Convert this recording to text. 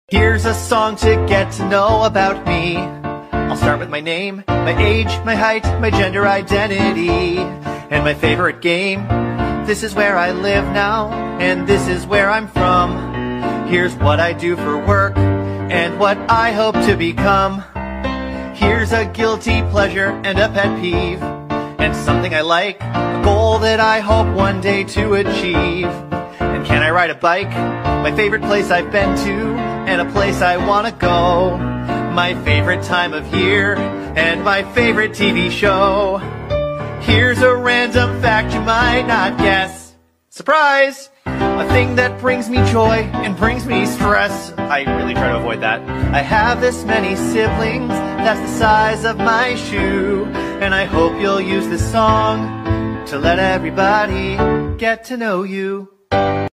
Here's a song to get to know about me. I'll start with my name, my age, my height, my gender identity, and my favorite game. This is where I live now, and this is where I'm from. Here's what I do for work, and what I hope to become. Here's a guilty pleasure and a pet peeve, and something I like, a goal that I hope one day to achieve. And can I ride a bike? My favorite place I've been to, and a place I wanna go. My favorite time of year, and my favorite TV show. Here's a random fact you might not guess. Surprise! A thing that brings me joy and brings me stress. I really try to avoid that. I have this many siblings, that's the size of my shoe. And I hope you'll use this song to let everybody get to know you.